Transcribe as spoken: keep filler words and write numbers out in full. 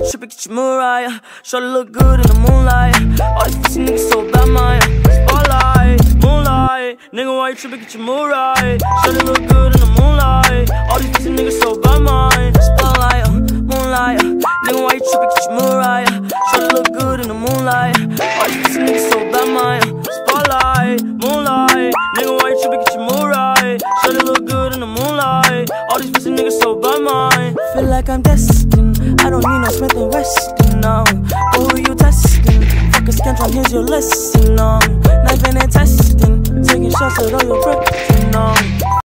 you trippin', get your Mariah. Shorty look good in the moonlight. All these pussy niggas so bad, my spotlight, moonlight. Nigga, why you trippin', get your Mariah. Shorty look good in the moonlight. All these pussy niggas so bad, my spotlight, moonlight. Nigga, why you trippin', get your Mariah. Shorty look good in the moonlight. All these pussy niggas so bad, my spotlight, moonlight. Nigga, why you trippin', get your Mariah. Shorty look good in the moonlight. All these pussy niggas so bad, mine. Feel like I'm destined. I don't need no Smith and Weston, no. But who you testing? Fuck a scantron, here's your lesson, no. Knife and testing. Taking shots at all your breath, no.